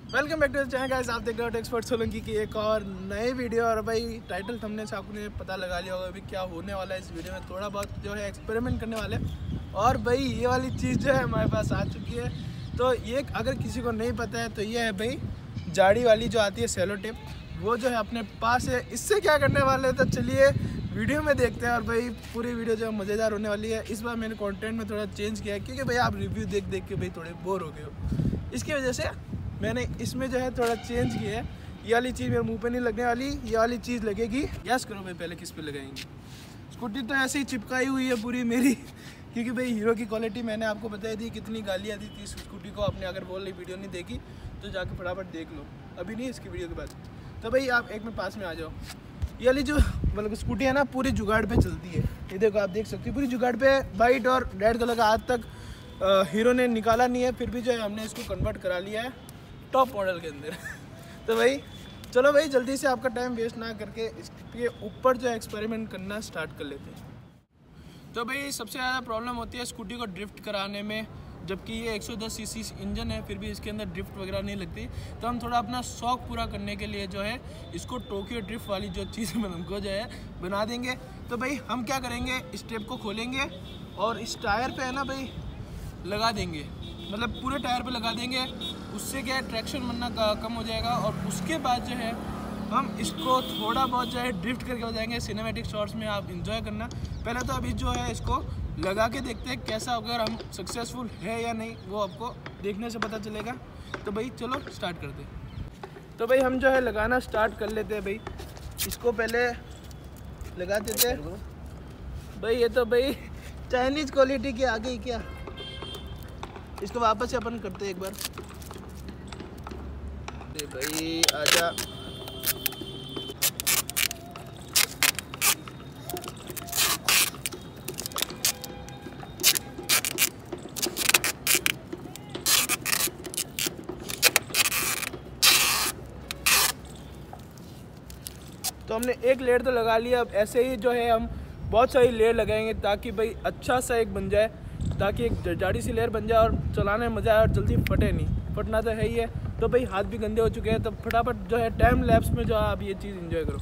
Welcome back to the channel guys. आप देख रहे हो टेक्सपर्ट सोलंकी की एक और नई वीडियो। और भाई टाइटल थंबनेल से आपने पता लगा लिया होगा अभी क्या होने वाला है। इस वीडियो में थोड़ा बहुत जो है एक्सपेरिमेंट करने वाले। और भाई ये वाली चीज़ जो है हमारे पास आ चुकी है। तो ये अगर किसी को नहीं पता है तो ये है भाई जाड़ी वाली जो आती है सेलो टेप, वो जो है अपने पास है। इससे क्या करने वाले हैं तो चलिए वीडियो में देखते हैं। और भाई पूरी वीडियो जो है मज़ेदार होने वाली है। इस बार मैंने कंटेंट में थोड़ा चेंज किया है क्योंकि भाई आप रिव्यू देख देख के भाई थोड़े बोर हो गए हो। इसकी वजह से मैंने इसमें जो है थोड़ा चेंज किया है। ये वाली चीज़ मेरे मुंह पे नहीं लगने वाली, ये वाली चीज़ लगेगी। गैस करो भाई पहले किस पे लगाएंगे। स्कूटी तो ऐसे ही चिपकाई हुई है पूरी मेरी, क्योंकि भाई हीरो की क्वालिटी मैंने आपको बताई थी। कितनी गालियाँ दी थी इस स्कूटी को। आपने अगर बोल रही वीडियो नहीं देखी तो जाके फटाफट देख लो, अभी नहीं इसकी वीडियो के बाद। तो भाई आप एक मिनट पास में आ जाओ। ये वाली जो मतलब स्कूटी है ना पूरी जुगाड़ पे चलती है। ये देखो आप देख सकते हो पूरी जुगाड़ पे वाइट और रेड कलर का आज तक हीरो ने निकाला नहीं है, फिर भी जो है हमने इसको कन्वर्ट करा लिया है टॉप मॉडल के अंदर। तो भाई चलो भाई जल्दी से आपका टाइम वेस्ट ना करके इसके ऊपर जो है एक्सपेरिमेंट करना स्टार्ट कर लेते हैं। तो भाई सबसे ज़्यादा प्रॉब्लम होती है स्कूटी को ड्रिफ्ट कराने में, जबकि ये 110 सीसी इंजन है फिर भी इसके अंदर ड्रिफ्ट वगैरह नहीं लगती। तो हम थोड़ा अपना शौक पूरा करने के लिए जो है इसको टोक्यो ड्रिफ्ट वाली जो चीज़ में हमको जो है बना देंगे। तो भाई हम क्या करेंगे, इस टेप को खोलेंगे और इस टायर पे है ना भाई लगा देंगे, मतलब पूरे टायर पे लगा देंगे। उससे क्या है ट्रैक्शन बनना कम हो जाएगा। और उसके बाद जो है हम इसको थोड़ा बहुत जो है ड्रिफ्ट करके हो जाएंगे। सिनेमैटिक शॉट्स में आप इंजॉय करना। पहले तो अभी जो है इसको लगा के देखते हैं कैसा, अगर हम सक्सेसफुल है या नहीं वो आपको देखने से पता चलेगा। तो भाई चलो स्टार्ट करते हैं। तो भाई हम जो है लगाना स्टार्ट कर लेते हैं। भाई इसको पहले लगा देते हैं। भाई ये तो भाई चाइनीज़ क्वालिटी की आ गई क्या। इसको वापस से अपन करते हैं एक बार। अरे भाई आजा। तो हमने एक लेयर तो लगा लिया। अब ऐसे ही जो है हम बहुत सारी लेयर लगाएंगे ताकि भाई अच्छा सा एक बन जाए, ताकि एक जाड़ी सी लेयर बन जाए और चलाने में मज़ा आए और जल्दी फटे नहीं। फटना तो है ही है। तो भाई हाथ भी गंदे हो चुके हैं, तो फटाफट जो है टाइम लैप्स में जो है आप ये चीज़ एंजॉय करो।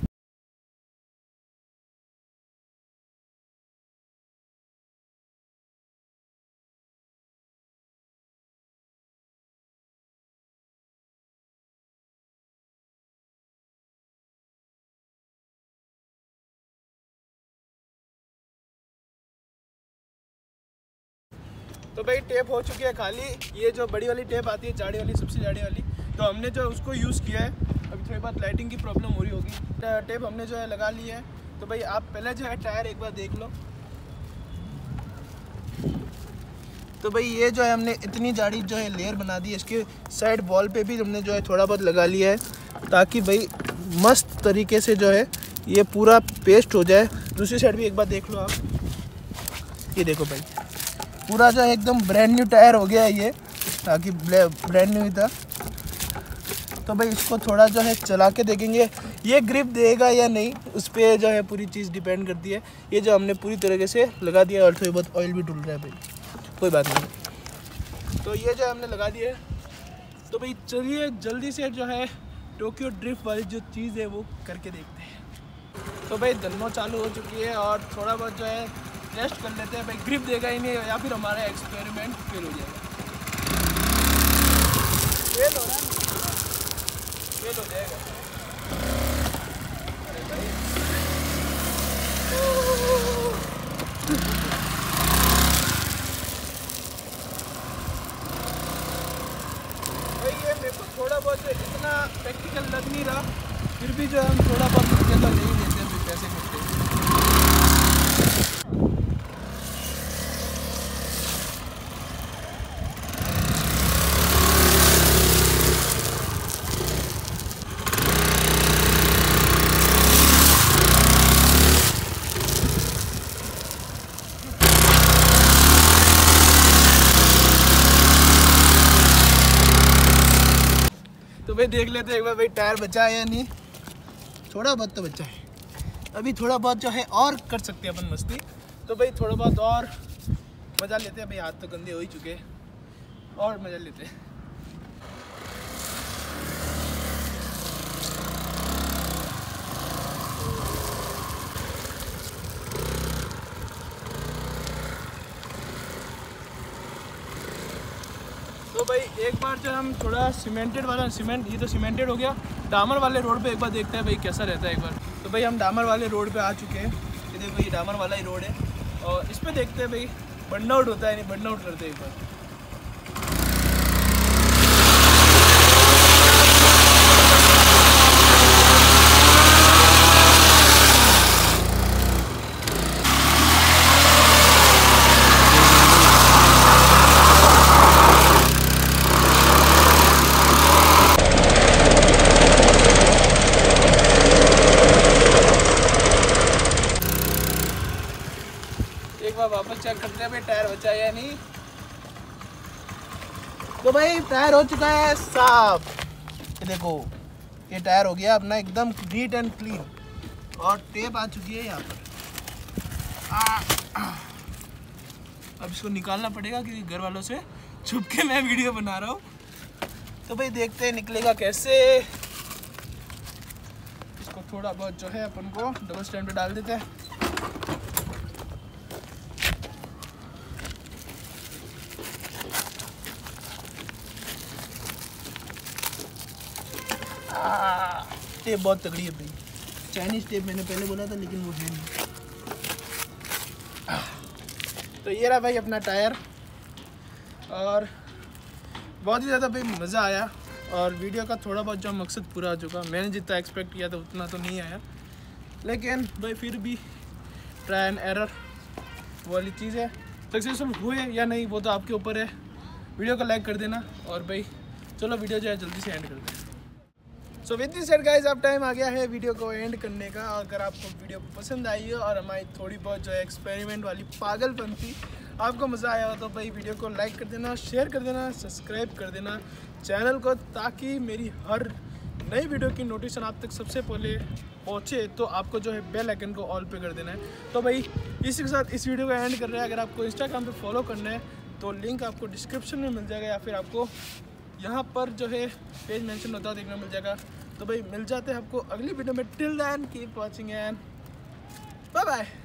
तो भाई टेप हो चुकी है खाली। ये जो बड़ी वाली टेप आती है जाड़ी वाली, सबसे जाड़ी वाली, तो हमने जो उसको यूज़ किया है। अभी थोड़ी बहुत लाइटिंग की प्रॉब्लम हो रही होगी। टेप हमने जो है लगा ली है। तो भाई आप पहले जो है टायर एक बार देख लो। तो भाई ये जो है हमने इतनी जाड़ी जो है लेयर बना दी है। इसके साइड वॉल पे भी हमने जो है थोड़ा बहुत लगा लिया है ताकि भाई मस्त तरीके से जो है ये पूरा पेस्ट हो जाए। दूसरी साइड भी एक बार देख लो आप। ये देखो भाई पूरा जो है एकदम ब्रांड न्यू टायर हो गया है ये, ताकि ब्रांड न्यू ही था। तो भाई इसको थोड़ा जो है चला के देखेंगे ये ग्रिप देगा या नहीं, उस पर जो है पूरी चीज़ डिपेंड करती है। ये जो हमने पूरी तरीके से लगा दिया और थोड़ी बहुत ऑयल भी डुल रहा है भाई, कोई बात नहीं। तो ये जो हमने लगा दिया है। तो भाई चलिए जल्दी से जो है टोक्यो ड्रिफ्ट वाली जो चीज़ है वो करके देखते हैं। तो भाई दन्नो चालू हो चुकी है और थोड़ा बहुत जो है टेस्ट कर लेते हैं। भाई ग्रिप देगा ही नहीं या फिर हमारा एक्सपेरिमेंट फेल हो जाएगा। फेल हो रहा है, फेल हो जाएगा। अरे भाई ये मेरे को थोड़ा बहुत इतना प्रैक्टिकल लग नहीं रहा, फिर भी जो हम थोड़ा बहुत मजे तो ले ही लेते हैं। फिर कैसे करते हैं। तो भाई देख लेते हैं एक बार भाई टायर बचा है या नहीं। थोड़ा बहुत तो बचा है, अभी थोड़ा बहुत जो है और कर सकते हैं अपन मस्ती। तो भाई थोड़ा बहुत और मज़ा लेते हैं। भाई हाथ तो गंदे हो ही चुके हैं और मज़ा लेते हैं। भाई एक बार जो हम थोड़ा सीमेंटेड वाला ये तो सीमेंटेड हो गया, डामर वाले रोड पे एक बार देखते हैं भाई कैसा रहता है एक बार। तो भाई हम डामर वाले रोड पे आ चुके हैं, ये देखो ये डामर वाला ही रोड है और इस पर देखते हैं भाई बर्न आउट होता है नहीं, बर्न आउट करते हैं एक बार। एक बार वापस चेक करते हैं भाई टायर बचा है या नहीं। तो भाई टायर हो चुका है साफ, ये देखो ये टायर हो गया अपना एकदम नीट एंड क्लीन और टेप आ चुकी है यहाँ पर। अब इसको निकालना पड़ेगा क्योंकि घर वालों से छुप के मैं वीडियो बना रहा हूँ। तो भाई देखते हैं निकलेगा कैसे। इसको थोड़ा बहुत जो है अपन को डबल स्टैंड पे डाल देते हैं। टेप बहुत तगड़ी है भाई, चाइनीज टेप मैंने पहले बोला था लेकिन वो है नहीं। तो ये रहा भाई अपना टायर और बहुत ही ज़्यादा भाई मज़ा आया और वीडियो का थोड़ा बहुत जो मकसद पूरा हो चुका। मैंने जितना एक्सपेक्ट किया था उतना तो नहीं आया, लेकिन भाई फिर भी ट्राई एंड एरर वाली चीज़ है। सक्सेसफुल हुए या नहीं वो तो आपके ऊपर है। वीडियो को लाइक कर देना और भाई चलो वीडियो जो है जल्दी से एंड कर दें। So with this said guys अब टाइम आ गया है वीडियो को एंड करने का। अगर आपको वीडियो पसंद आई हो और हमारी थोड़ी बहुत जो है एक्सपेरिमेंट वाली पागलपन थी आपको मज़ा आया हो तो भाई वीडियो को लाइक कर देना, शेयर कर देना, सब्सक्राइब कर देना चैनल को, ताकि मेरी हर नई वीडियो की नोटिफिकेशन आप तक सबसे पहले पहुँचे। तो आपको जो है बेल आइकन को ऑल पे कर देना है। तो भाई इसी के साथ इस वीडियो को एंड कर रहे हैं। अगर आपको इंस्टाग्राम पे फॉलो करना है तो लिंक आपको डिस्क्रिप्शन में मिल जाएगा या फिर आपको यहाँ पर जो है पेज मेंशन होता है देखना मिल जाएगा। तो भाई मिल जाते हैं आपको अगली वीडियो में। Till then keep watching and bye bye.